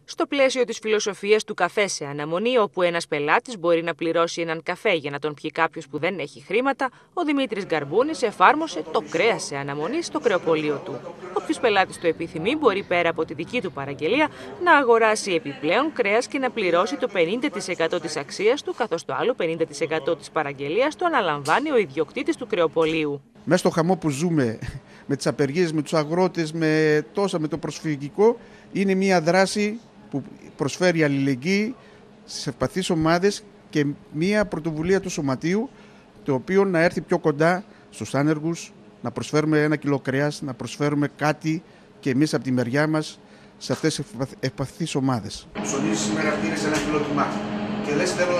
Στο πλαίσιο της φιλοσοφίας του καφέ σε αναμονή, όπου ένας πελάτης μπορεί να πληρώσει έναν καφέ για να τον πιει κάποιος που δεν έχει χρήματα, ο Δημήτρης Γκαρμπούνης εφάρμοσε το κρέας σε αναμονή στο κρεοπωλείο του. Όποιος πελάτης το επιθυμεί μπορεί πέρα από τη δική του παραγγελία να αγοράσει επιπλέον κρέας και να πληρώσει το 50% της αξίας του, καθώς το άλλο 50% της παραγγελίας το αναλαμβάνει ο ιδιοκτήτης του κρεοπωλείου. Μέσα στο χαμό που ζούμε, με τις απεργίες, με τους αγρότες, με το προσφυγικό, είναι μια δράση που προσφέρει αλληλεγγύη στις ευπαθείς ομάδες και μια πρωτοβουλία του Σωματείου, το οποίο να έρθει πιο κοντά στους άνεργους, να προσφέρουμε 1 κιλό κρέας, να προσφέρουμε κάτι και εμείς από τη μεριά μας σε αυτές τις ευπαθείς ομάδες. Ψωνίζεις σήμερα, πήρες 1 κιλό κιμά και λες θέλω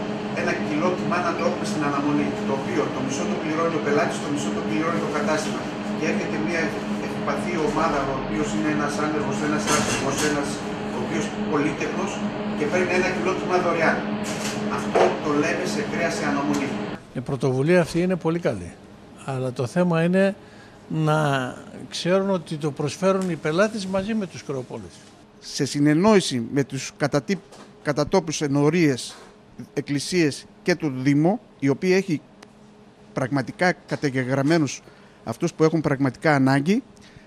1 κιλό κιμά να το έχουμε στην αναμονή, το οποίο το μισό το πληρώνει ο πελάτης, το μισό το πληρώνει το κατάστημα. Και έρχεται μια ευπαθή ομάδα, ο οποίος είναι ένας άνεργος, ένας άτομος, ένας ο οποίος πολύτεχνος και παίρνει 1 κιλό κιμά δωρεάν. Αυτό το λέμε σε κρέας σε αναμονή. Η πρωτοβουλία αυτή είναι πολύ καλή, αλλά το θέμα είναι να ξέρουν ότι το προσφέρουν οι πελάτες μαζί με τους κρεοπόλες. Σε συνεννόηση με τους κατατόπους ενορίες, εκκλησίες και το Δήμο, η οποία έχει πραγματικά καταγεγραμμένους αυτούς που έχουν πραγματικά ανάγκη,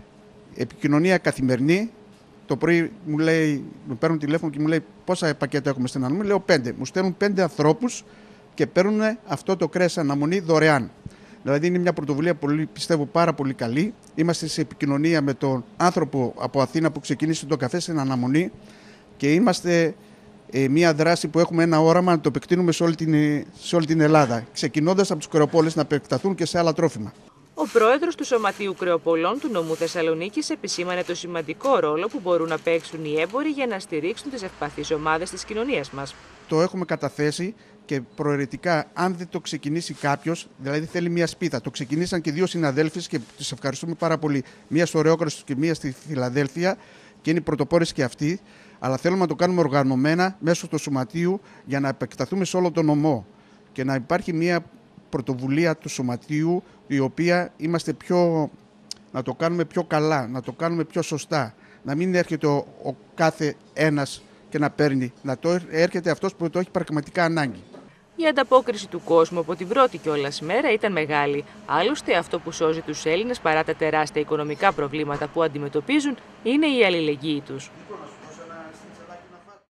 επικοινωνία καθημερινή. Το πρωί μου παίρνουν τηλέφωνο και μου λέει πόσα πακέτα έχουμε στην αναμονή. Λέω 5. Μου στέλνουν 5 ανθρώπους και παίρνουν αυτό το κρέας αναμονή δωρεάν. Δηλαδή είναι μια πρωτοβουλία πιστεύω πάρα πολύ καλή. Είμαστε σε επικοινωνία με τον άνθρωπο από Αθήνα που ξεκίνησε το καφέ στην αναμονή και είμαστε μια δράση που έχουμε ένα όραμα να το επεκτείνουμε σε όλη την Ελλάδα. Ξεκινώντας από τους κρεοπόλες να επεκταθούν και σε άλλα τρόφιμα. Ο πρόεδρος του Σωματείου Κρεοπολών του νομού Θεσσαλονίκης επισήμανε το σημαντικό ρόλο που μπορούν να παίξουν οι έμποροι για να στηρίξουν τις ευπαθείς ομάδες της κοινωνίας μας. Το έχουμε καταθέσει και προαιρετικά, αν δεν το ξεκινήσει κάποιος, δηλαδή θέλει μια σπίθα. Το ξεκινήσαν και 2 συναδέλφες και τις ευχαριστούμε πάρα πολύ. Μία στο Ρεόκραστος και μία στη Φιλαδέλφια και είναι πρωτοπόρες και αυτοί. Αλλά θέλουμε να το κάνουμε οργανωμένα μέσω του Σωματείου για να επεκταθούμε σε όλο τον νομό και να υπάρχει μια πρωτοβουλία του Σωματείου, η οποία να το κάνουμε πιο καλά, να το κάνουμε πιο σωστά. Να μην έρχεται ο κάθε ένας και να παίρνει, να το έρχεται αυτός που το έχει πραγματικά ανάγκη. Η ανταπόκριση του κόσμου από την πρώτη κιόλας μέρα ήταν μεγάλη. Άλλωστε, αυτό που σώζει τους Έλληνες παρά τα τεράστια οικονομικά προβλήματα που αντιμετωπίζουν είναι η αλληλεγγύη τους.